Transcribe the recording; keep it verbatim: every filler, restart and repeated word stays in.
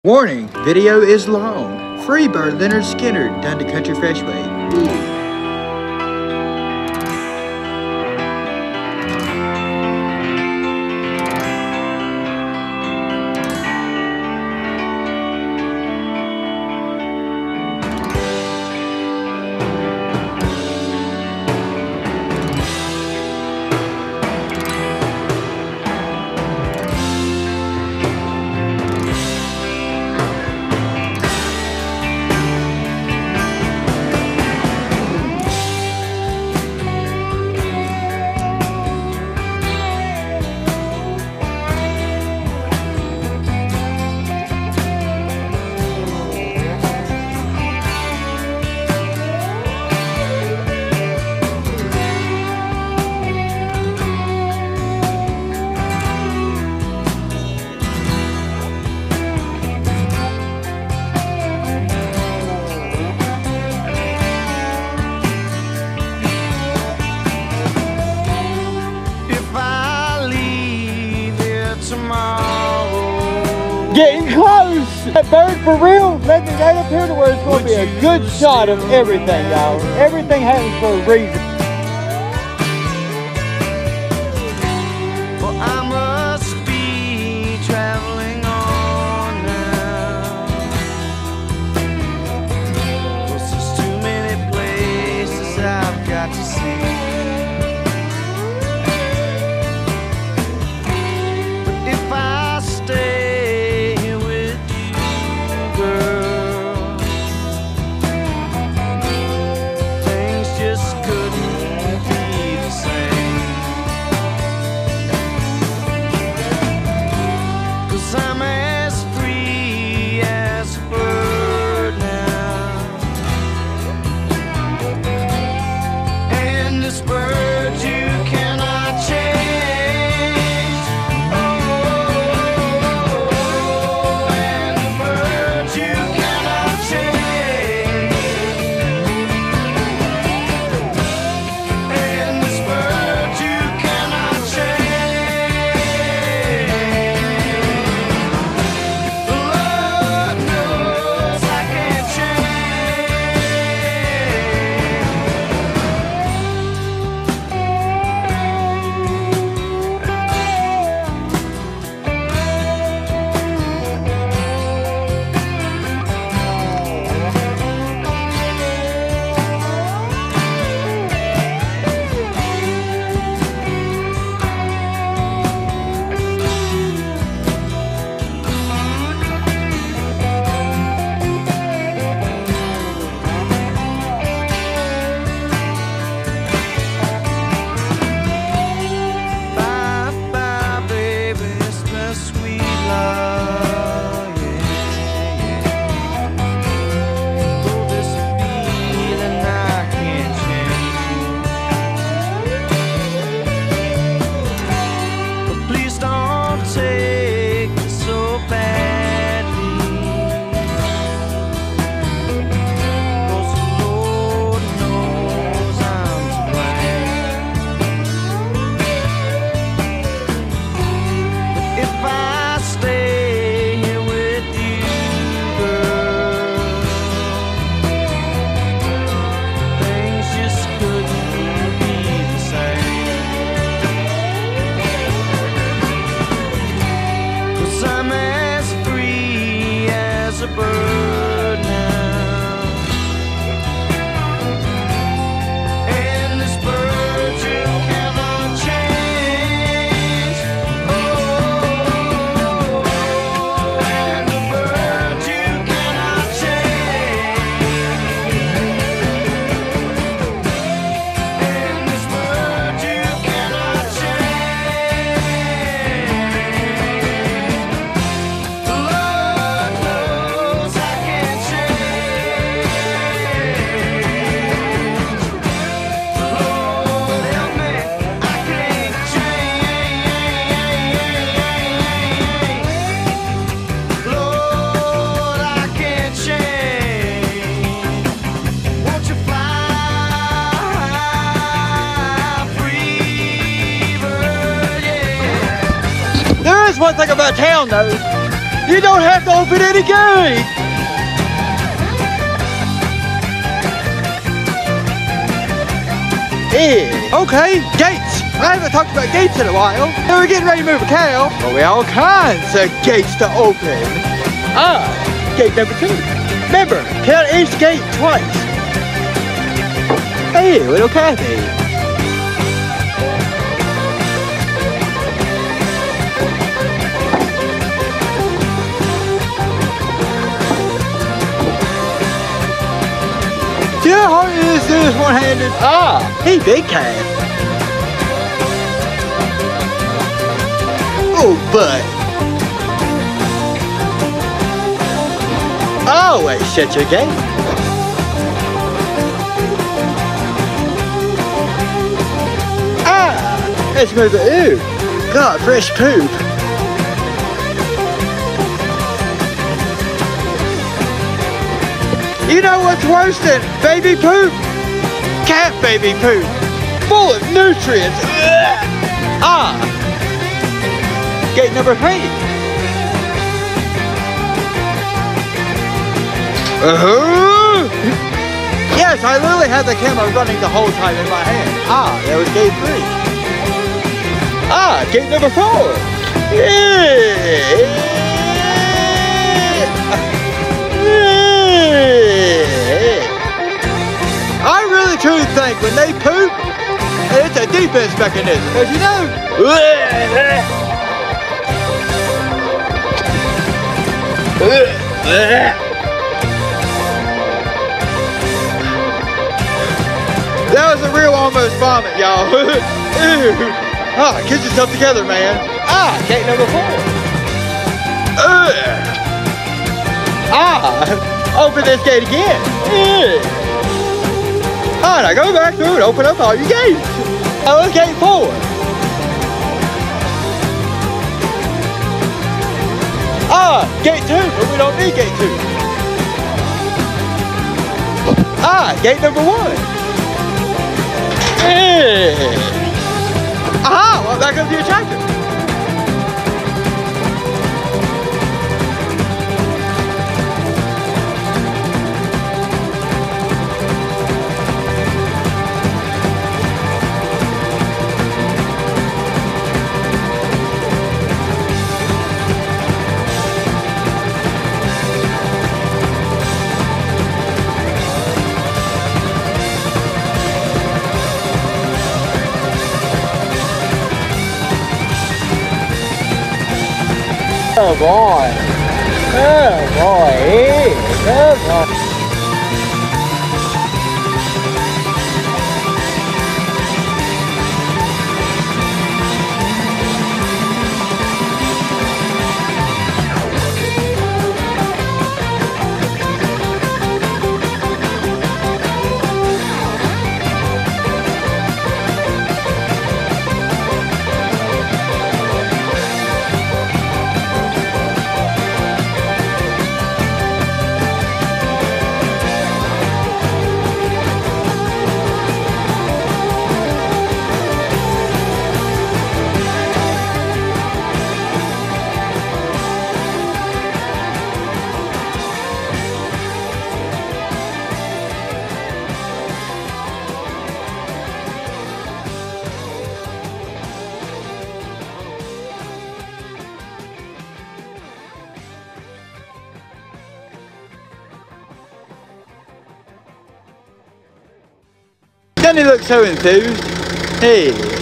Warning, video is long. Free by Leonard Skinner, done to Country Fresh Way. Ooh. Getting close! That bird for real, let me right up here to where it's going to be a good shot of everything, y'all. Everything happens for a reason. Well, I must be traveling on now. Cause there's too many places I've got to see. But if I stay a bird now, and this bird you cannot change. Oh, and the bird you cannot change, and this bird you cannot change. Lord knows I can't change. Lord help me, I can't change. Lord, I can't change. Won't you fly free, bird, yeah. There is one thing about town though. You don't have to open any gate. Yeah. Okay, gates. I haven't talked about gates in a while. So we're getting ready to move a cow. Well, we all kinds of gates to open. Ah, gate number two. Remember, count each gate twice. Hey, little Kathy. See how hard it is to do this one-handed? Ah, hey, big cat. Oh, but. Always shut your gate. Ah, let's move it. Ooh, God, fresh poop. You know what's worse than baby poop? Cat baby poop. Full of nutrients. Ugh. Ah. Gate number three. Uh-huh. Yes, I literally had the camera running the whole time in my hand. Ah, that was gate three. Ah, gate number four. Yeah. I really truly think when they poop, it's a defense mechanism, because you know. That was a real almost vomit, y'all. Ah, get yourself together, man. Ah, gate number four. Ah, open this gate again. Ah, now go back through and open up all your gates. Now let's gate four. Ah, gate two, but we don't need gate two. Ah, gate number one. Aha, well, back up to your tractor. Oh boy. Oh boy. Hey, come on. Doesn't he look so enthused? Hey.